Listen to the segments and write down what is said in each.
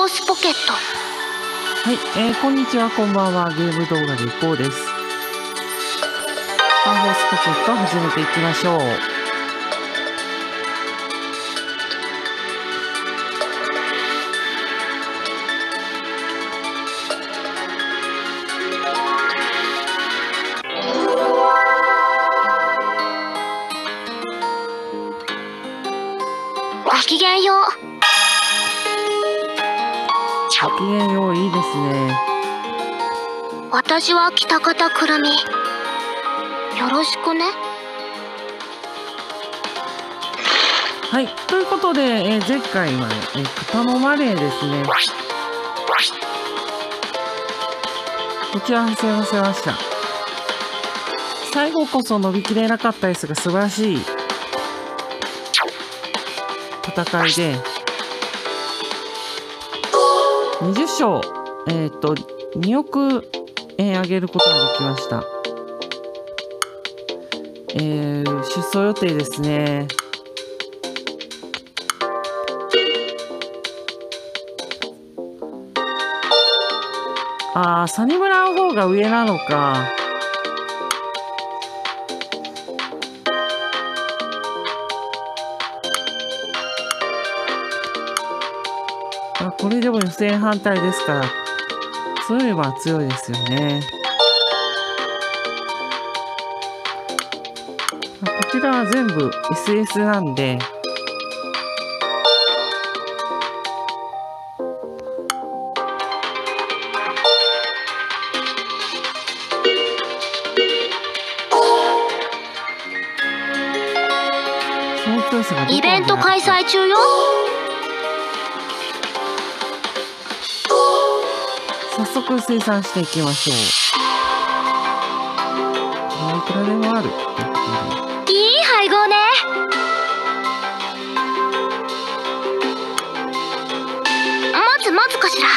ースポケット。 はい、こんにちは、こんばんは。ゲーム動画でいこうです。ファンホースポケット始めていきましょう。 ごきげんよう。 ごきげんよう、いいですね。 私は北方くるみ。よろしくね。 はい、ということで、前回は、豚のマレーですね。こちらにせませました。最後こそ伸びきれなかったですが、素晴らしい戦いで、20勝、2億円上げることができました。出走予定ですね。サニブラの方が上なのか。これでも予選反対ですから、そういうのは強いですよね。こちらは全部 SS なんで、その強さがどこまであるか。 イベント開催中よ。 早速生産していきましょう。いくらでもあるってことで。 いい配合ね。待つかしら。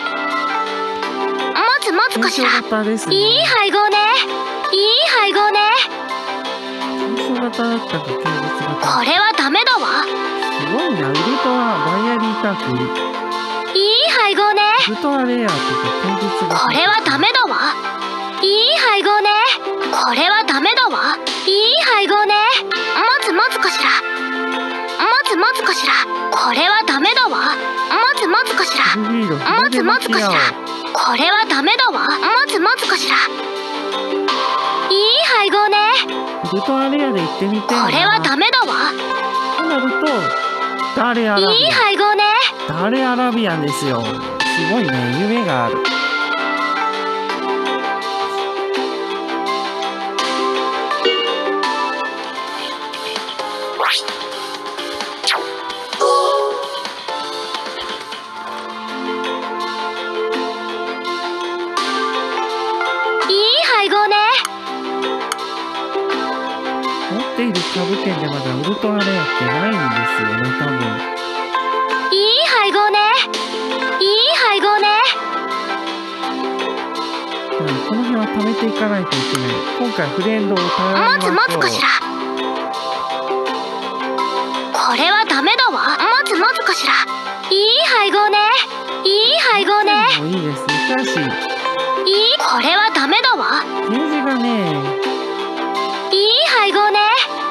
待つかしら。 型ですね。 いい配合ね。いい配合ね。 検証型だったか検出型。 これはダメだわ。 すごいな。ウルトラバイアリーターク。 いい配合ね。 ウルトラレアとか検出型。 これはダメだわ。いい配合ね。これはダメだわ。いい配合ね。待つかしら。待つかしら。これはダメだわ。待つかしら。待つかしら。これはダメだわ。待つかしら。いい配合ね。 ウルトラレアで行ってみて。 これはダメだわ。 となると、ダーレアラビアン。 いい配合ね。 ダーレアラビアンですよ。すごいね、夢がある。持っている株券でまだウルトラレアってないんですよね、多分。 いい配合ね。いい配合ね。 この辺は貯めていかないといけない。今回フレンドを頼みましょう。 待つかしら。これはダメだわ。待つかしら。いい配合ね。いい配合ね。 もういいですね。しかし、 これはダメだわ。 ゲージがね、 いい配合ね。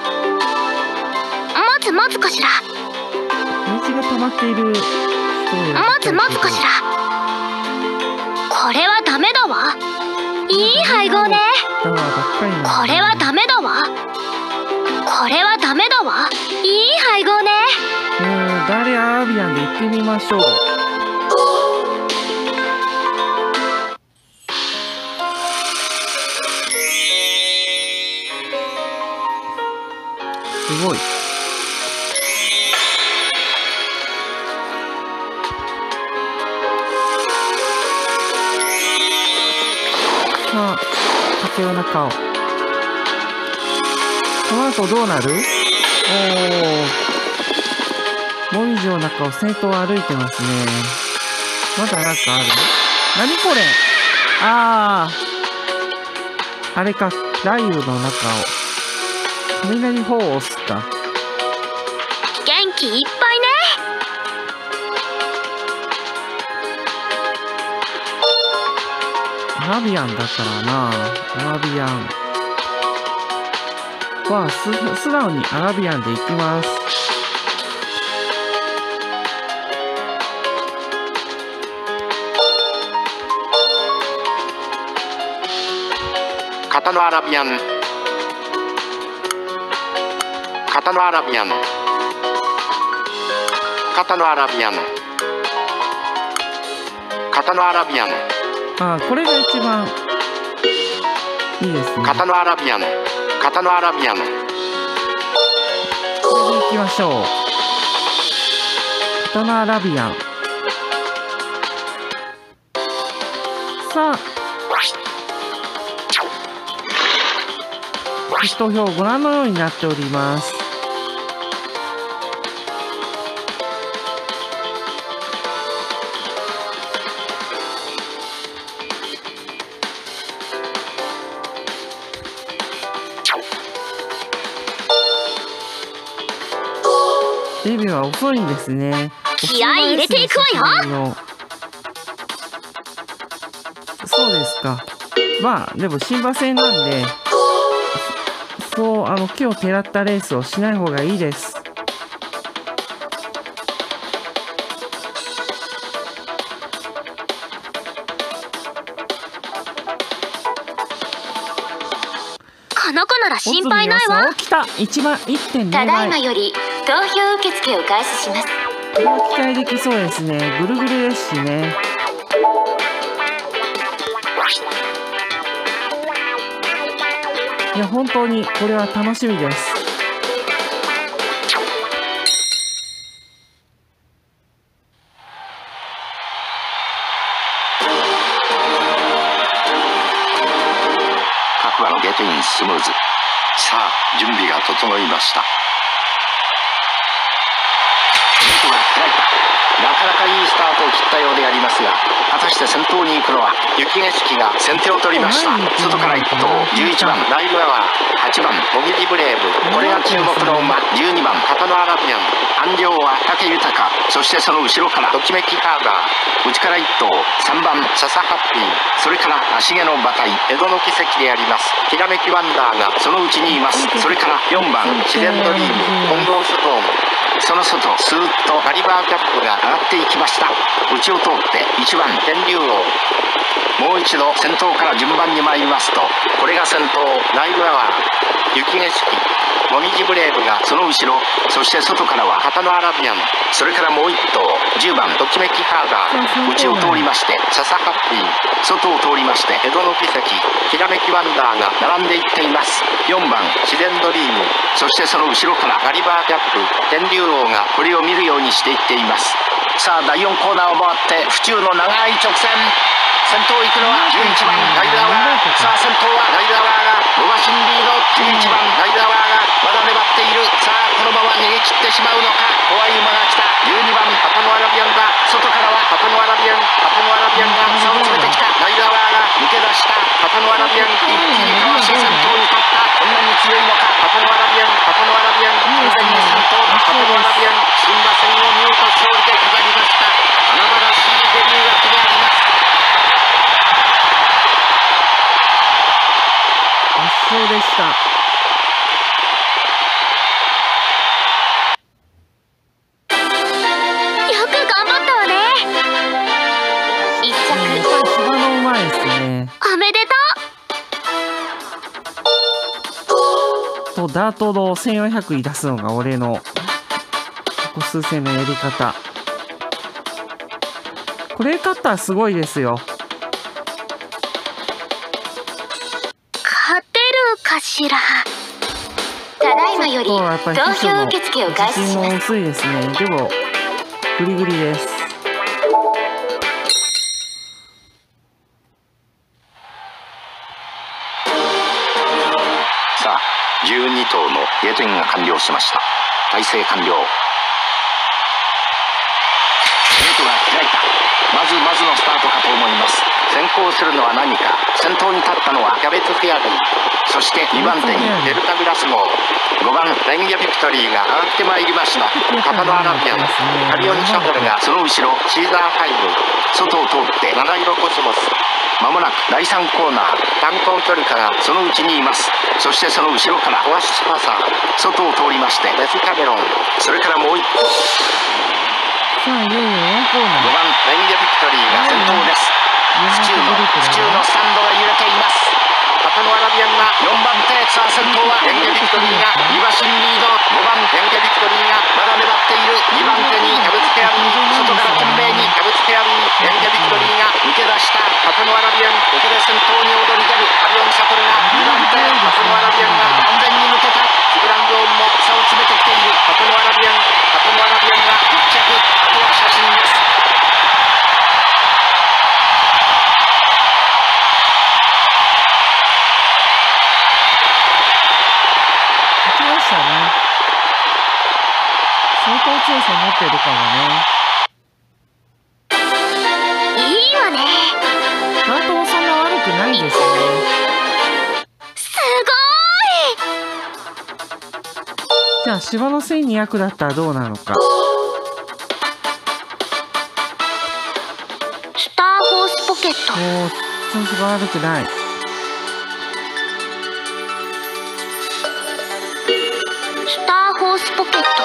待つかしら。 ゲージが溜まっている人を待つかしら。これはダメだわ。いい配合ね。 これはダメだわ。これはダメだわ。いい配合ね。 ダーレアラビアンで行ってみましょう。すごい。さあ、竹の中を。この後どうなる？もみじの中を先頭を歩いてますね。まだなんかある？何これ？あれか、雷雨の中を。雷砲を押すか。 元気いっぱいね。 ラビアンだからな。アラビアンは素直にアラビアンでいきます。 型のアラビアン、型のアラビアン、型のアラビアン、型のアラビアン、 ああ、これが一番いいですね。 型のアラビアン、型のアラビアン、 これでいきましょう。型のアラビアン。さあ、投票ご覧のようになっております。デビューは遅いんですね。 気合い入れていくわよ。 そうですか。まあでも新馬戦なんで、そう木をてらったレースをしない方がいいです。 この子なら心配ないわ。 来た。1番 1.0 倍。 ただいまより投票受付を開始します。 これは期待できそうですね。ぐるぐるですしね。いや本当にこれは楽しみです。 各馬のゲートインスムーズ。さあ準備が整いました。ゲートが開いた。なかなかいいスタートを切ったようでありますが、果たして先頭に行くのは雪景色が先手を取りました。外から1頭、11番ナイルアワー、8番モギリブレーブ、これが注目の馬。12番型のアラビアン、安城は武豊、そしてその後ろからときめきカーガー、内から1頭、3番ササハッピー、それから足毛の馬体、江戸の奇跡でありますきらめきワンダーがそのうちにいます。それから4番自然ドリーム、混合ストーム、その外スーッとガリバーキャップが上がっていきました。内を通って1番天竜王、もう一度先頭から順番に参りますと、これが先頭ナイルアワー、雪景色、モミジブレーブがその後ろ、そして外からは型のアラビアン、それからもう一頭10番ときめきカーガー、内を通りましてササハッピー、外を通りまして江戸の奇跡、きらめきワンダーが並んでいっています。4番自然ドリーム、そしてその後ろからガリバーキャップ、天竜王がこれを見るようにしていっています。さあ第4コーナーを回って府中の長い直線、先頭行くのは11番ナイルアワー。さあ先頭はナイルアワーが5馬身リード。11番ナイルアワーがまだ粘っている。さあこのまま逃げ切ってしまうのか。怖い馬が来た。12番パパノアラビアンだ。外からはパパノアラビアン、パパノアラビアンが差を詰めてきた。ナイルアワーが抜け出した。パパノアラビアン一気にかわして先頭に立った。こんなに強いのか。パパノアラビアン、パパノアラビアン、完全に先頭。パパノアラビアン、新馬戦を見事勝利で飾りました。華々しいデビュー枠であります。 圧勝でした。 よく頑張ったわね。一着芝の馬ですね。 おめでとう。 とダートの1400に出すのが俺のここ数戦のやり方。これ勝ったらすごいですよ。 勝てるかしら。ただいまより投票受付を開始します。 自信も薄いですね。でもグリグリです。 さあ12頭のゲートインが完了しました。体制完了。ゲートが開いた。まずまずのスタートかと思います。先行するのは何か。先頭に立ったのはキャベツフェアリー、そして2番手にデルタグラス号、5番レンゲビクトリーが上がってまいりました。カタノアラビアン、カリオンシャトルがその後ろ、シーザー5、外を通って七色コスモス、 まもなく第3コーナー、単行距離からそのうちにいます。そしてその後ろからオアシスパサー、外を通りましてベスキャメロン、それからもう一歩、 さあいよいよ4コーナ 5番レンゲビクトリーが先頭です。府中のスタンドが揺れています。パタノアラビアンが4番手、さあ先頭はレンゲビクトリーが2馬身リード、5番レンゲビクトリーがまだ粘っている。2番手にキャブツケアビー、外から懸命にキャブツケアビー、レンゲビクトリーが抜け出した。パタノアラビアン、ここで先頭に躍り出るアリオン・シャトルが2番手、パタノアラビアンが完全に抜けた。キブランドーンも差を詰めてきている。パタノアラビアンが1着、あとは写真です。 相当強さ持ってるからね。 いいわね。 スタートもそんな悪くないですよね。 すじゃあ芝の1200だったらどうなのか。 ごい。スターホースポケット。 おお、調子が悪くない。 スターホースポケット。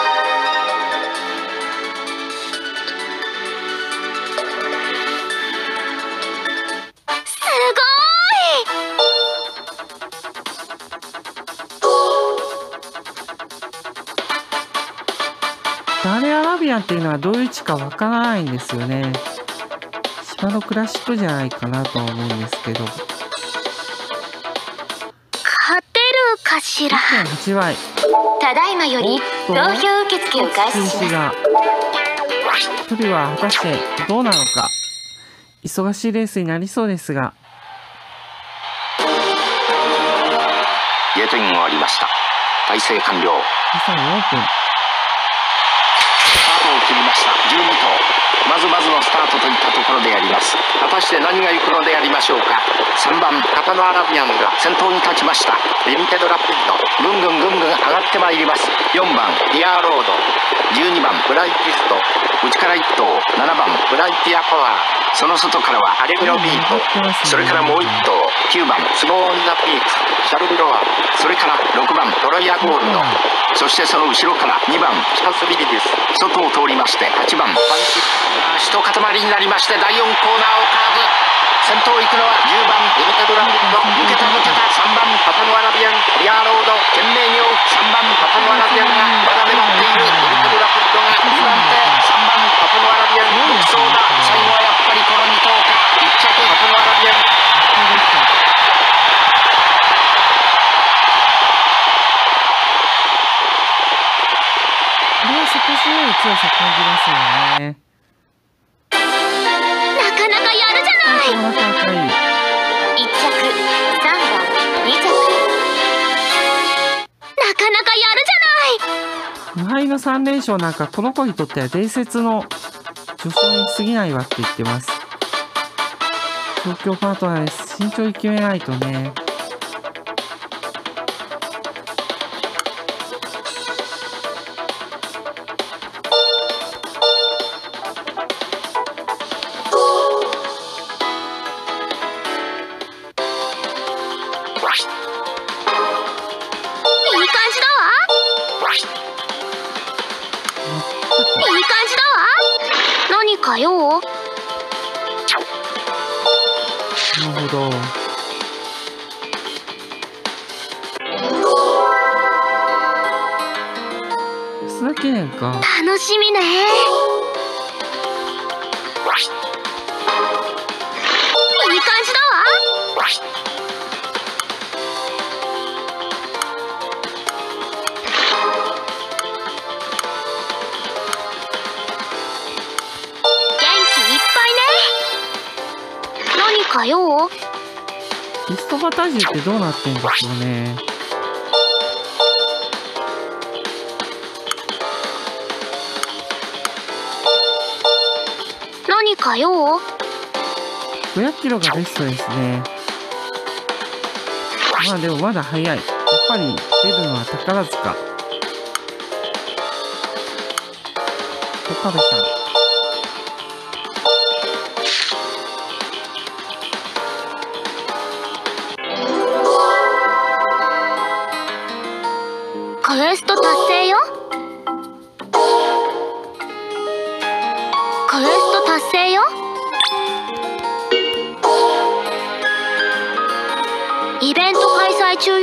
ダーレアラビアンっていうのはどういう位置かわからないんですよね。芝のクラシックじゃないかなと思うんですけど。 勝てるかしら。 1.8 倍。 ただいまより投票受付を開始します。 距離は果たしてどうなのか。忙しいレースになりそうですが。 ゲートイン終わりました。体制完了。 2歳オープン。 スタートを切りました。12頭。まずまずのスタートといったところであります。果たして何が行くのでありましょうか。3番カタノアラビアンが先頭に立ちました。リミテッドラピッド、ぐんぐん上がってまいります。4番ディアーロード、12番ブライティスト、内から1頭、7番ブライティアパワー、その外からはアレグロビート、それからもう1頭、9番スモーン・ザ・ピークス、シャルルロア、それから6番トロイア・ゴールド、そしてその後ろから2番チャンスビリディス、外を通りまして8番パンチ、一塊になりまして第4コーナーをカーブ。先頭行くのは10番リミテッドラピッド、抜けた3番パタノアラビアン、リアーロード懸命に追う3番パタノアラビアンがまだ粘っている。リミテッドラピッドが2番手、3番パタノアラビアン独走だ。最後はやっぱりこの2頭か。1着パタノアラビアン。 これは少しより強さ感じますよね。 なかなかやるじゃない。 なかなかいい。 1着、3番、2着。なかなかやるじゃない。 無敗の3連勝なんかこの子にとっては伝説の助走に過ぎないわって言ってます。東京パートナーです。慎重に決めないとね。 かよ。 なるほど。安田記念か。 楽しみね。いい感じだわ。かよ。 ピストバタージュってどうなってんでしょうね。 何かよ。 500キロがベストですね。まあでもまだ早い。やっぱり出るのは宝塚。岡部さん。 クエスト達成よ。クエスト達成よ。イベント開催中よ。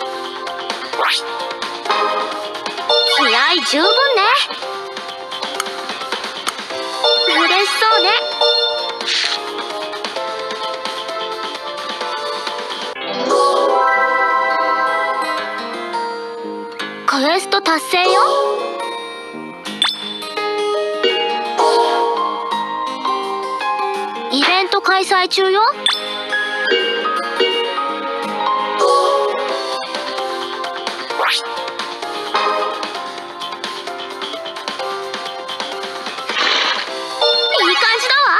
気合十分ね。嬉しそうね。クエスト達成よ。イベント開催中よ。いい感じだわ。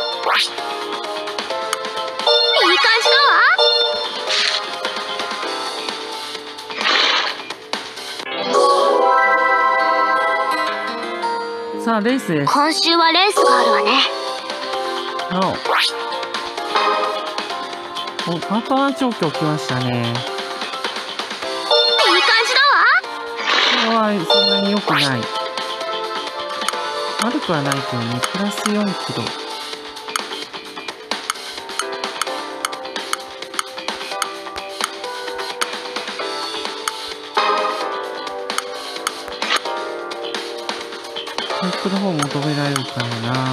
いい感じだわ。 さあレースです。 今週はレースがあるわね。 おパートナー調教来ましたね。 いい感じだわ。 これはそんなに良くない。悪くはないけどね。プラス4キロ。回復の方求められるからな。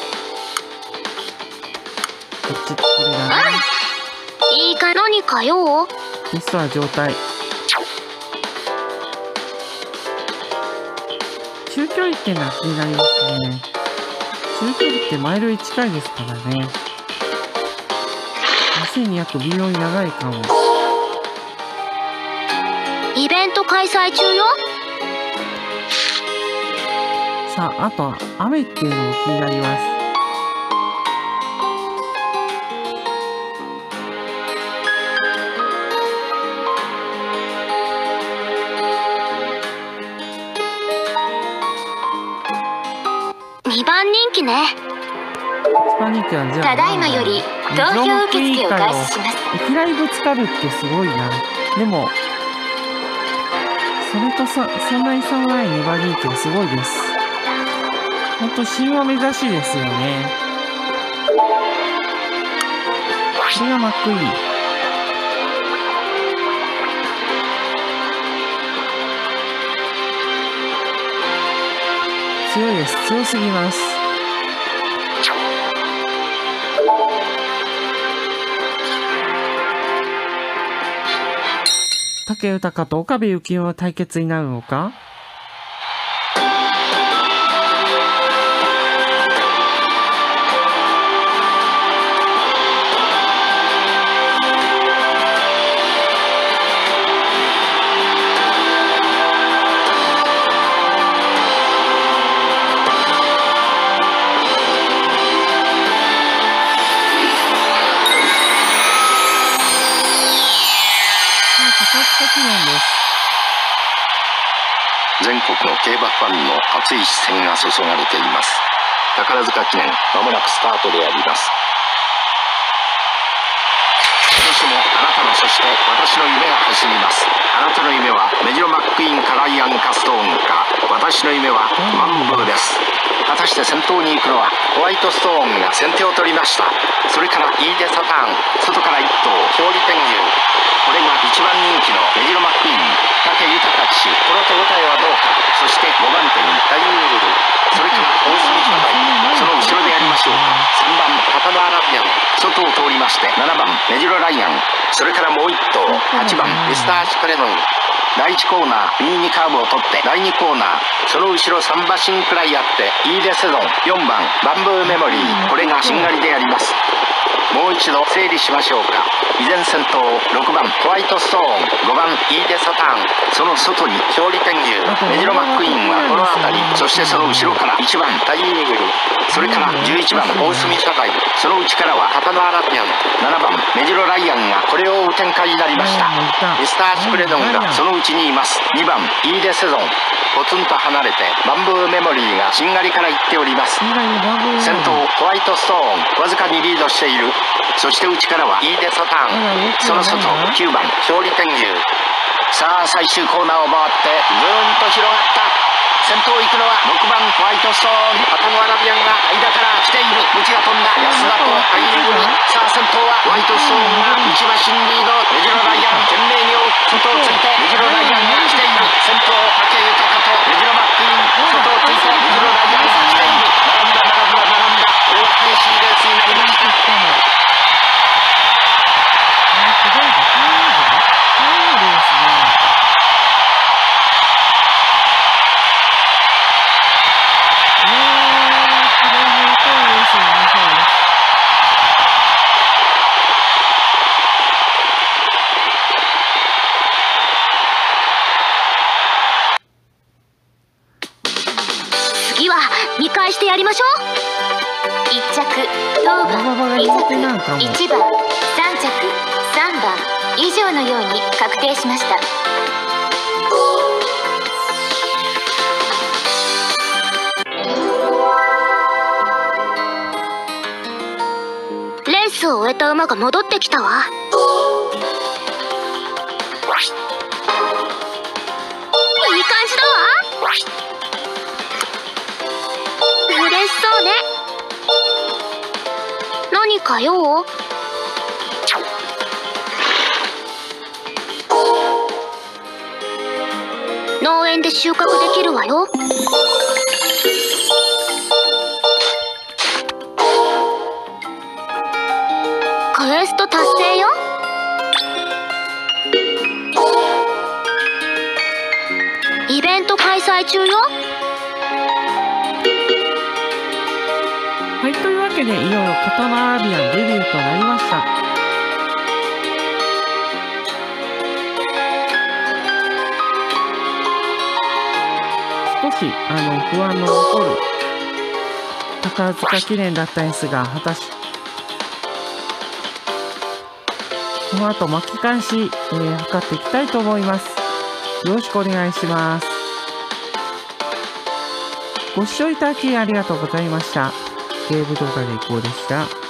こっちこれだね。 いいか何かよ。 テストは状態。中距離ってのは気になりますね。中距離ってマイルに近いですからね。2200微妙に長いかも。 イベント開催中よ。 さあ、あとは雨っていうのも気になります。 2番人気ね。 一番人気はじゃあただいまより投票受付を開始します。 いきなりぶつかるってすごいな。でもそれとそんなに差もない2番人気はすごいです。ほんと神話目指しですよね。これがマックイーン。強いです。強すぎます。武豊と岡部幸雄の対決になるのか。 全国の競馬ファンの熱い視線が注がれています。宝塚記念、まもなくスタートであります。今年もあなたの、そして私の夢が走ります。あなたの夢はメジロマックイーンかライアンカストーンか、私の夢はマンブーです。果たして先頭に行くのはホワイトストーンが先手を取りました。それからイーデサターン、外から1頭勝利天牛。これが1番人気のメジロマックイーン、武豊騎手。この手応えはどうか。そして5番手に大ウール、それから大隅社会、その後ろでやりましょうか。3番パタナーラビアン、外を通りまして7番メジロライアン、それからもう1頭8番ミスターシカレノン。第1コーナー右にカーブを取って第2コーナー、その後ろ3馬身くらいあってイーデセゾン、4番バンブーメモリー、これがしんがりであります。もう一度整理しましょうか。依然先頭6番ホワイトストーン、5番イーデサターン、その外に勝利天牛、メジロマックイーンはこの辺り、そしてその後ろから1番タイイーグル、それから11番大隅社会、その内からはカタノアラビアン、7番メジロライアンがこれを追う展開になりました。ミスターシクレドンがその内にいます。2番イーデセゾン、ポツンと離れてバンブーメモリーがしんがりから行っております。先頭ホワイトストーンわずかにリードしている。そして内からはイーデサターン、その外9番勝利天牛、 さあ最終コーナーを回ってぐーんと広がった。先頭行くのは6番ホワイトストーン。パタゴアラビアンが間から来ている。内が飛んだ安田と相入組。さあ先頭はホワイトストーンが内馬身リード。メジロライアン懸命に追う。外をついてメジロライアンが来ている。先頭武豊とメジロマックイーン。外をついてメジロライアンが来ている。並んだ大激しいレースになりました。 次は見返してやりましょう。1着当番、2着1番、3着3番以上のように確定しました。レースを終えた馬が戻ってきたわ。いい感じだわ。嬉しそうね。何か用？農園で収穫できるわよ。クエスト達成よ。イベント開催中よ。 はい、というわけでいよいよパタゴアラビアンデビューとなりました。少し不安の残る宝塚記念だったんですが、果たしこの後巻き返し、図っていきたいと思います。よろしくお願いします。ご視聴いただきありがとうございました。ゲーム動画でいこうでした。